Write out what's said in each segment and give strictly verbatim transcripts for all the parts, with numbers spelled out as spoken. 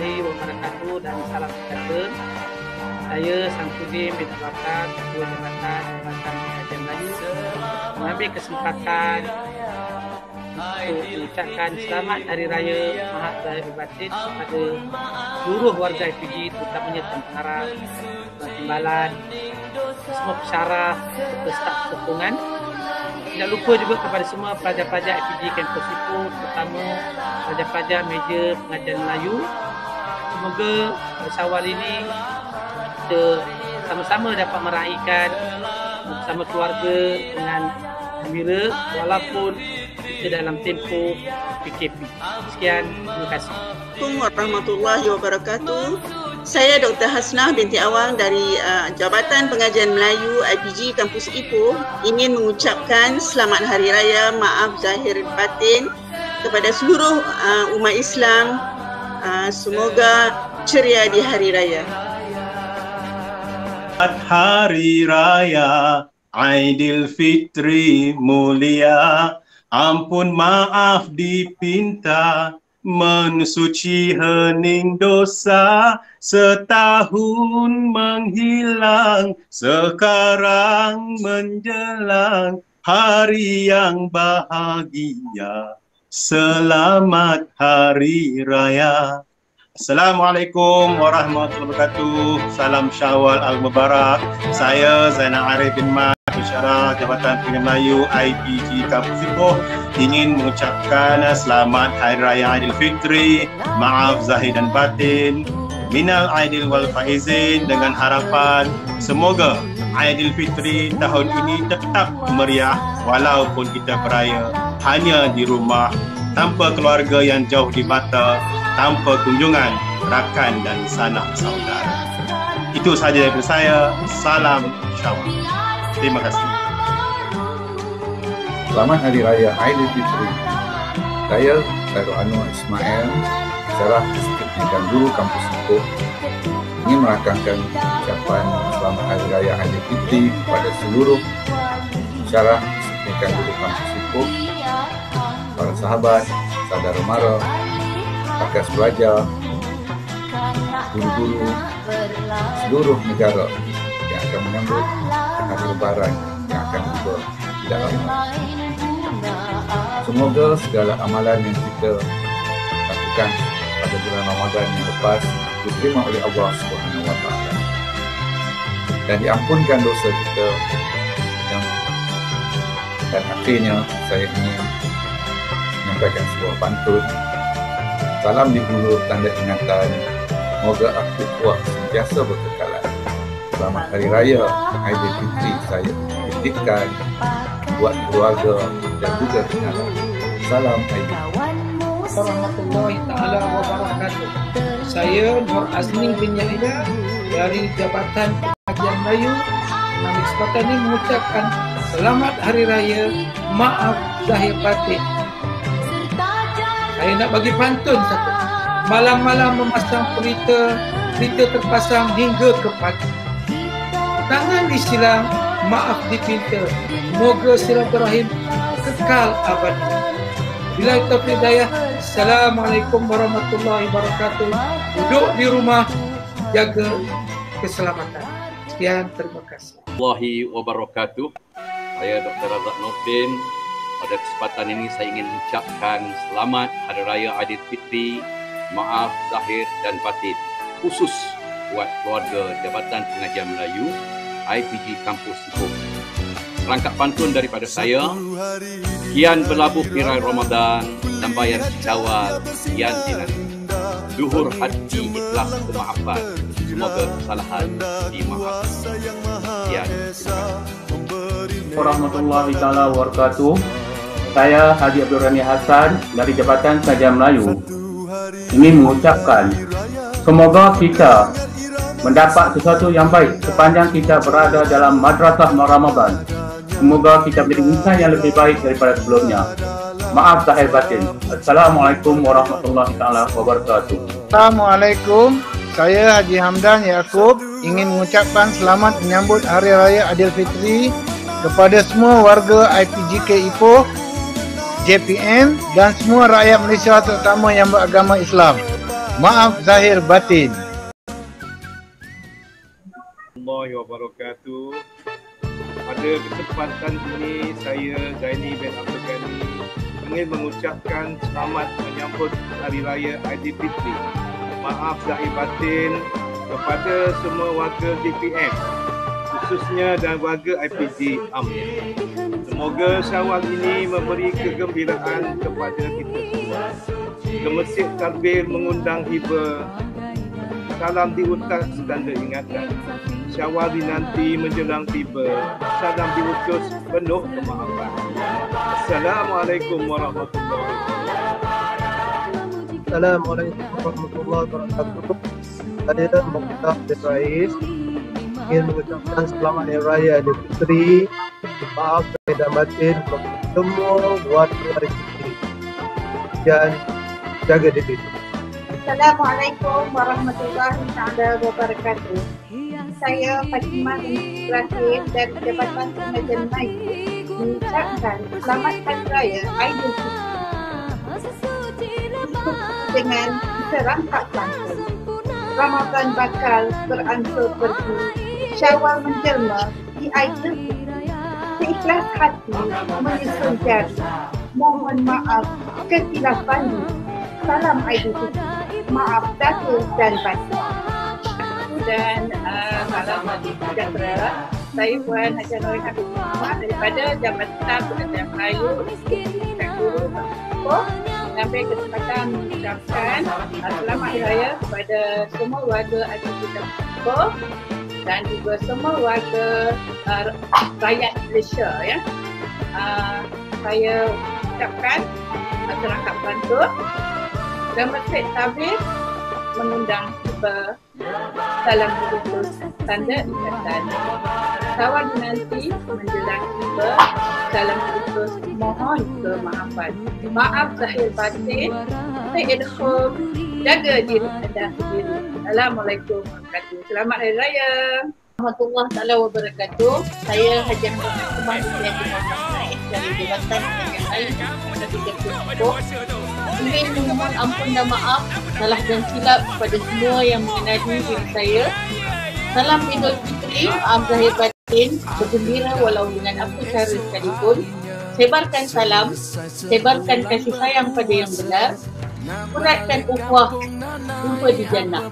warahmatullahi wabarakatuh dan salam sejahtera. Saya Samsudin bin Abakar, Ketua Jabatan Jabatan Pengajian Melayu, mengambil kesempatan untuk mengucapkan selamat Hari Raya Maaf Zahir Batin kepada seluruh warga I P G, terutamanya Tuan Pengarah, Tuan Timbalan, semua pensyarah serta staf sokongan. Tidak lupa juga kepada semua pelajar-pelajar I P G kampus Ipoh, terutama pelajar-pelajar meja pengajian Melayu. Semoga pada Syawal ini kita sama-sama dapat meraihkan bersama keluarga dengan gembira walaupun kita dalam tempoh P K P. Sekian, terima kasih. Assalamualaikum warahmatullahi wabarakatuh. Saya Doktor Hasnah binti Awang dari uh, Jabatan Pengajian Melayu I P G Kampus Ipoh ingin mengucapkan Selamat Hari Raya Maaf Zahir Batin kepada seluruh uh, umat Islam. Uh, semoga ceria di Hari Raya. Hari Raya Aidilfitri mulia, ampun maaf dipinta, mensuci hening dosa, setahun menghilang, sekarang menjelang hari yang bahagia. Selamat Hari Raya. Assalamualaikum warahmatullahi wabarakatuh. Salam Syawal Al-Mubarak. Saya Zainal Arif bin Mat, Pensyarah Jabatan Pengajian Melayu I P G Kampus Ipoh, ingin mengucapkan selamat Hari Raya Aidilfitri, maaf zahir dan batin, minal aidil wal faizin, dengan harapan semoga Aidilfitri tahun ini tetap meriah walaupun kita beraya hanya di rumah, tanpa keluarga yang jauh di mata, tanpa kunjungan rakan dan sanak saudara. Itu sahaja daripada saya. Salam Syawal. Terima kasih. Selamat Hari Raya Aidilfitri. Saya Khairul Anwar Ismail, Pensyarah Pendidikan Guru Kampus Ipoh, ingin merakamkan ucapan Selamat Hari Raya Aidilfitri kepada seluruh pensyarah Pendidikan Guru Kampus Ipoh, para sahabat, saudara mara, rakan pelajar, guru-guru seluruh negara yang akan menyambut Hari Lebaran yang akan tiba tidak lama. Semoga segala amalan yang kita lakukan pada bulan Ramadan yang lepas diterima oleh Allah Subhanahu Wa Taala dan diampunkan dosa kita. Yang dan akhirnya saya ingin menyampaikan sebuah pantun. Salam di hulu tanda ingatan, semoga aku kuat sentiasa berkekalan. Selamat Hari Raya Aidilfitri saya titipkan buat keluarga dan juga kenalan. Salam Aidilfitri. Warahmatullahi taala wabarakatuh. Saya Nur Azmi bin Yahya dari Jabatan Pengajian Melayu mengambil kesempatan ini mengucapkan Selamat Hari Raya Maaf Zahir Batin. Saya nak bagi pantun satu. Malam-malam memasang pelita, pelita terpasang hingga ke pagi. Tangan disilang, maaf dipinta. Moga silaturahim kekal abadi. Bila taufiq hidayah. Assalamualaikum warahmatullahi wabarakatuh. Duduk di rumah, jaga keselamatan. Sekian, terima kasih. Warahmatullahi wabarakatuh. Saya Doktor Razak Nordin. Pada kesempatan ini saya ingin mengucapkan selamat Hari Raya Aidilfitri, maaf zahir dan batin, khusus buat keluarga Jabatan Pengajian Melayu I P G Kampus Ipoh. Serangkap pantun daripada saya. Kian berlabuh tirai Ramadan, sambayan Syawal, kian dinanti. Luhur hati ikhlas kemaafan, semoga kesalahan dimaafkan. Sekian, terima kasih. Warahmatullahi taala wabarakatuh. Saya Haji Abdul Rani Hassan dari Jabatan Pengajian Melayu ingin mengucapkan semoga kita mendapat sesuatu yang baik sepanjang kita berada dalam madrasah Ramadan. Semoga kita menjadi insan yang lebih baik daripada sebelumnya. Maaf zahir batin. Assalamualaikum warahmatullahi taala wabarakatuh. Assalamualaikum. Saya Haji Hamdan Yaakob ingin mengucapkan selamat menyambut Hari Raya Aidilfitri kepada semua warga I P G K Ipoh, J P N dan semua rakyat Malaysia terutama yang beragama Islam. Maaf zahir batin. Warahmatullahi wabarakatuh. Pada kesempatan ini saya Zaini bin Abdul Ghani ingin mengucapkan selamat menyambut Hari Raya Aidilfitri. Maaf zahir batin kepada semua warga D P M, khususnya dan warga I P G A M. Semoga Syawal ini memberi kegembiraan kepada kita semua. Ke Masjid Takbir mengundang hiba. Salam diutas tanda ingatan. Syawal dinanti menjelang tiba. Salam diutus penuh kemaafan. Assalamualaikum warahmatullahi wabarakatuh. Assalamualaikum warahmatullahi wabarakatuh. Saya Mukhtar bin Rais ingin mengucapkan selamat Hari Raya Aidilfitri. Maaf zahir dan batin kepada semua warga Aidilfitri dan jaga diri. Assalamualaikum warahmatullahi wabarakatuh. Saya Fatimah binti Ibrahim dari Jabatan Pengajian Melayu mengucapkan selamat Hari Raya Aidilfitri dengan serangkap pantun. Ramadan bakal berangsur pergi, Syawal menjelma di Aidilfitri. Seikhlas hati menyusun jari, mohon maaf kesilapan. Salam Aidilfitri. Maaf zahir dan batin. Dan uh, salam sejahtera. Saya Puan Haji Nur Habib Muhammad daripada Jabatan Pengajian Melayu Institut Guru Bangsa. Mengambil kesempatan mengucapkan uh, selamat Hari Raya kepada semua warga Aidilfitri Bangsa dan juga semua warga uh, rakyat Malaysia. Ya. Uh, saya ucapkan uh, serangkap pantun. Dan Masjid Takbir mengundang tiba. Salam diutus tanda ingatan. Kawan nanti menjelang tiba. Salam diutus mohon kemaafan. Maaf zahir batin. Stay at home. Jaga diri anda sendiri. Assalamualaikum warahmatullahi wabarakatuh. Selamat Hari Raya. Warahmatullahi wabarakatuh. Saya Haji Muhammad Kumar binti Haji dari Jabatan Pengajian Melayu Institut. Ingin memohon ampun dan maaf salah dan silap kepada semua yang mengenali diri saya. Salam Aidilfitri, maaf zahir batin, bergembira walau dengan apa cara sekalipun. Sebarkan salam, sebarkan kasih sayang pada yang benar. Kuratkan ukhuwah, jumpa di jannah.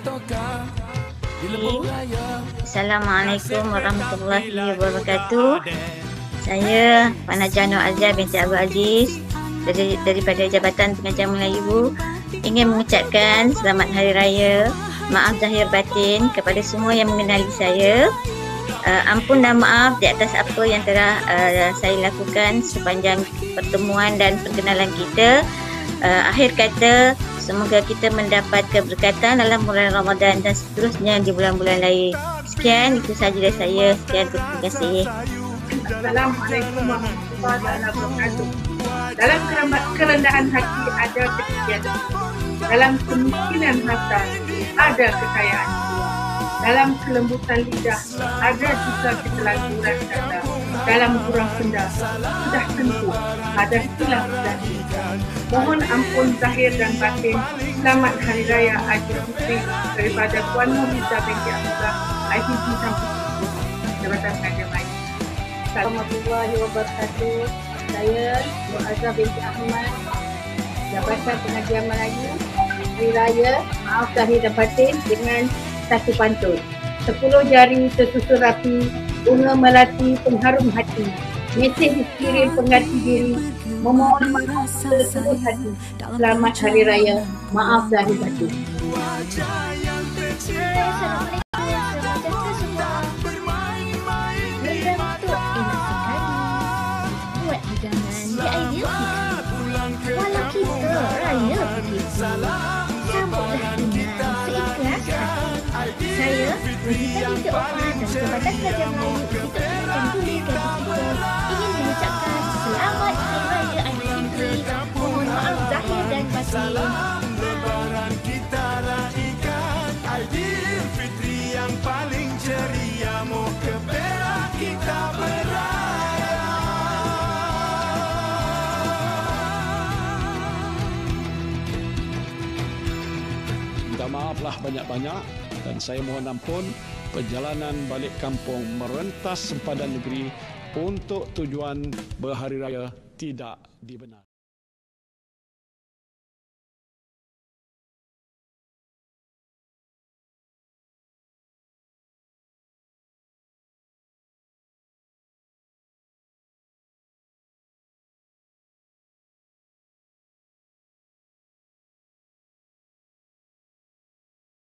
Assalamualaikum warahmatullahi wabarakatuh. Saya Puan Haji Nur Azhar binti Abdul Aziz dari, daripada Jabatan Pengajian Melayu ingin mengucapkan selamat Hari Raya, maaf zahir batin kepada semua yang mengenali saya. Uh, ampun dan maaf di atas apa yang telah uh, saya lakukan sepanjang pertemuan dan perkenalan kita. Uh, akhir kata, semoga kita mendapat keberkatan dalam bulan Ramadan dan seterusnya di bulan-bulan lain. Sekian, itu sahaja dari saya. Sekian, terima kasih. Assalamualaikum warahmatullahi wabarakatuh. Dalam kerendahan hati ada kegiatan. Dalam kemiskinan harta ada kekayaan. Dalam kelembutan lidah ada juga ketelanjuran kata. Dalam kurang senda sudah tentu ada silap dan silap. Mohon ampun zahir dan batin. Selamat Hari Raya Aidilfitri daripada Puan Nurliza binti Abdullah, I P G Kampus Jabatan Pengajian Melayu. Assalamualaikum wabarakatuh. Saya Nur Azhar binti Ahmad, Jabatan Pengajian Melayu. Hari Raya, maaf zahir dan batin dengan satu pantun. Sepuluh jari tersusun rapi, bunga melati pengharum hati. Mesej dikirim pengerti diri, memohon maaf seluruh hati. Selamat Hari Raya, maaf zahir batin. Walau kita raya begitu, sambutlah dengan seikhlas hati. Saya, Wajibah binti Oman dan Jabatan Pengajian Melayu Institut Pendidikan Tinggi Kedua ingin mengucapkan selamat Hari Raya Aidilfitri. Mohon maaf zahir dan batin. Lebaran kita raikan Aidilfitri yang paling ceria. Mau ke Perak kita beraya. bersedekahlah banyak-banyak, dan saya mohon ampun perjalanan balik kampung merentas sempadan negeri untuk tujuan berhari raya tidak dibenarkan.